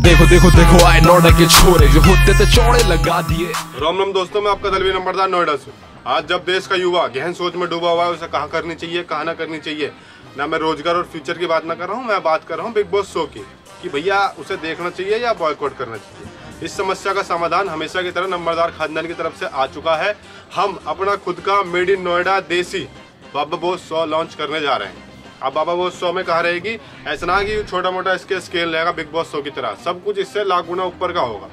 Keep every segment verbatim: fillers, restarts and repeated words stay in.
देखो देखो देखो आए नोएडा के छोरे जो होते थे चौड़े लगा दिए। राम राम दोस्तों, मैं आपका दलवी नंबरदार नोएडा से। आज जब देश का युवा गहन सोच में डूबा हुआ है, उसे कहाँ करनी चाहिए कहाँ ना करनी चाहिए, ना मैं रोजगार और फ्यूचर की बात ना कर रहा हूँ, मैं बात कर रहा हूँ बिग बॉस शो की कि भैया उसे देखना चाहिए या बॉयकॉट करना चाहिए। इस समस्या का समाधान हमेशा की तरह नंबरदार खानदान की तरफ से आ चुका है। हम अपना खुद का मेड इन नोएडा देसी बाबा बॉस शो लॉन्च करने जा रहे हैं। अब बाबा बॉस शो में कहाँ रहेगी, ऐसा ना कि छोटा मोटा इसके स्केल रहेगा बिग बॉस शो की तरह, सब कुछ इससे लाख गुना ऊपर का होगा।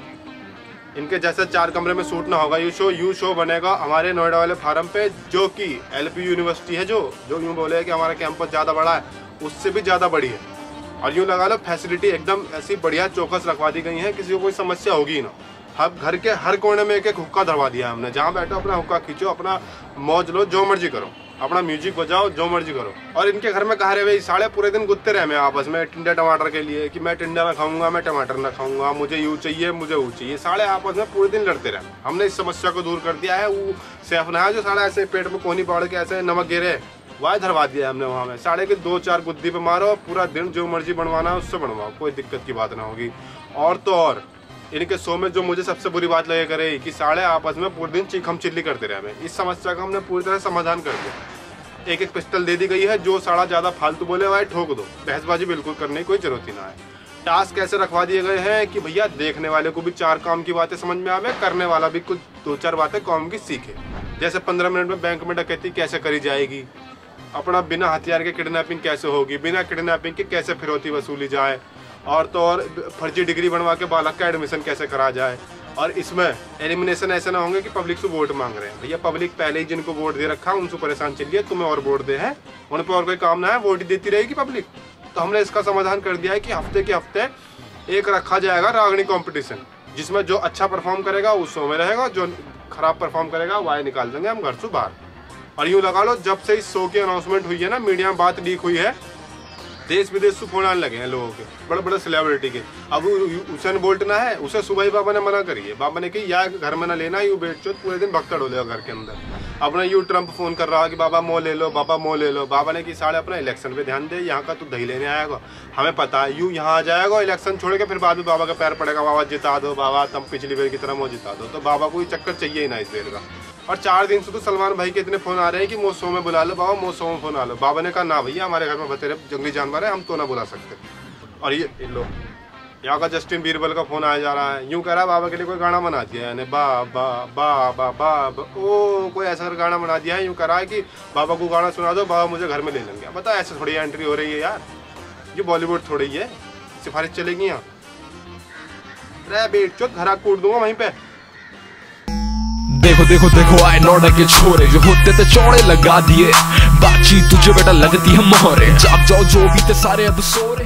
इनके जैसे चार कमरे में शूट ना होगा यू शो। यू शो बनेगा हमारे नोएडा वाले फार्म पे, जो कि एलपी यूनिवर्सिटी है, जो जो यूँ बोले कि हमारा कैंपस ज़्यादा बड़ा है, उससे भी ज़्यादा बड़ी है। और यूँ लगा लो फैसिलिटी एकदम ऐसी बढ़िया चौकस रखवा दी गई है, किसी को कोई समस्या होगी ही ना। हम घर के हर कोने में एक एक हुक्का धरवा दिया है हमने, जहाँ बैठो अपना हुक्का खींचो, अपना मौज लो, जो मर्जी करो, अपना म्यूजिक बजाओ, जो मर्जी करो। और इनके घर में कहा रहे भाई साढ़े पूरे दिन गुत्ते रहे मैं आपस में टिंडे टमाटर के लिए कि मैं टिंडा ना खाऊंगा, मैं टमाटर ना खाऊंगा, मुझे यू चाहिए, मुझे वो चाहिए, साढ़े आपस में पूरे दिन लड़ते रहे। हमने इस समस्या को दूर कर दिया है। वो सेफ ना है जो साढ़े ऐसे पेट में कोनी पड़ के ऐसे नमक गिरे, वह धरवा दिया हमने वहाँ में। साढ़े के दो चार गुद्दी पे मारो, पूरा दिन जो मर्जी बनवाना है उससे बनवाओ, कोई दिक्कत की बात ना होगी। और तो और इनके शो में जो मुझे सबसे बुरी बात लगे करे कि साढ़े आपस में पूरे दिन चीखम चिल्ली करते रहे हमें। इस समस्या का हमने पूरी तरह समाधान कर दिया। एक एक पिस्टल दे दी गई है, जो साढ़ा ज्यादा फालतू बोले वह ठोक दो, बहसबाजी बिल्कुल करने की कोई जरूरत ही ना है। टास्क ऐसे रखवा दिए गए हैं कि भैया देखने वाले को भी चार काम की बातें समझ में आवे, करने वाला भी कुछ दो चार बातें काम की सीखे। जैसे पंद्रह मिनट में बैंक में डकैती कैसे करी जाएगी, अपना बिना हथियार के किडनैपिंग कैसे होगी, बिना किडनैपिंग के कैसे फिरौती वसूली जाए, और तो और फर्जी डिग्री बनवा के बालक का एडमिशन कैसे करा जाए। और इसमें एलिमिनेशन ऐसे ना होंगे कि पब्लिक से वोट मांग रहे हैं। भैया पब्लिक पहले ही जिनको वोट दे रखा उनसे परेशान चलिए, तुम्हें और वोट दे हैं, उन पर और कोई काम ना है, वोट ही देती रहेगी पब्लिक। तो हमने इसका समाधान कर दिया है कि हफ्ते के हफ्ते एक रखा जाएगा रागनी कॉम्पिटिशन, जिसमें जो अच्छा परफॉर्म करेगा उस शो में रहेगा, जो खराब परफॉर्म करेगा वह निकाल देंगे हम घर से बाहर। और यूँ लगा लो जब से इस शो की अनाउंसमेंट हुई है ना, मीडिया में बात लीक हुई है, देश विदेश से फोन आने लगे हैं लोगों के, बड़े बड़े सेलिब्रिटी के। अब उसेन बोल्ट ना है, उसे सुबह ही बाबा ने मना करी है। बाबा ने कही या घर में ना लेना, यू बेच चो पूरे दिन भक्तड़ हो जाएगा घर के अंदर। अपना यू ट्रम्प फोन कर रहा है कि बाबा मो ले लो, बाबा मो ले लो। बाबा ने कि साढ़े अपना इलेक्शन पे ध्यान दे, यहाँ का तू दही लेने आएगा, हमें पता है। यू यहाँ आ जाएगा इलेक्शन छोड़ के, फिर बाद में बाबा का पैर पड़ेगा, बाबा जिता दो बाबा, तब पिछली बार की तरह वो जिता दो। तो बाबा को चक्कर चाहिए ही ना इस देर का। और चार दिन से तो सलमान भाई के इतने फोन आ रहे हैं कि मो शो में बुला लो बाबा, मो शो में फोन आ लो। बाबा ने कहा ना भैया, हमारे घर में बतेरे जंगली जानवर है, हम तो ना बुला सकते। और ये लो यहाँ का जस्टिन बीरबल का फोन आया जा रहा है, यूं कह रहा है बाबा के लिए कोई गाना बना दिया है, बा बा बा बा बा ओ कोई ऐसा गाना बना दिया है, यूं कह रहा है कि बाबा को गाना सुना दो, बाबा मुझे घर में ले लेंगे। बता ऐसे थोड़ी एंट्री हो रही है यार, ये बॉलीवुड थोड़ी है, सिफारिश चलेगी यहाँ। अरे बेट चो घरा कूट दूंगा वहीं पे। देखो देखो देखो आए नोएडा के छोरे जो होते थे चौड़े लगा दिए। बातचीत तुझे बेटा लगती है मोहरे, जाग जाओ जो भी थे सारे अब सो रहे।